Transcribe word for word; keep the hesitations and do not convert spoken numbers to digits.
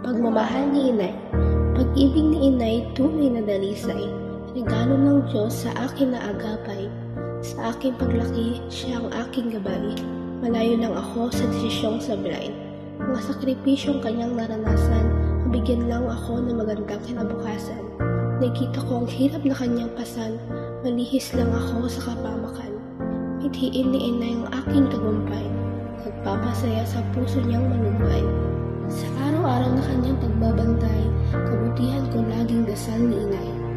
Pagmamahal ni Inay. Pag-ibig ni Inay tunay na dalisay, regalo ng Diyos sa akin na agapay. Sa aking paglaki, siya ang aking gabay. Malayo lang ako sa desisyong sablay. Mga sakripisyong kanyang naranasan, mabigyan lang ako ng magandang kinabukasan. Nakita ko ang hirap na kanyang pasan, malihis lang ako sa kapamakan. Mithiin ni Inay ang aking tagumpay, nagpapasaya sa puso niyang manumbay. Sa araw-araw na kanyang pagbabantay, kabutihan ko laging dasal ni Inay.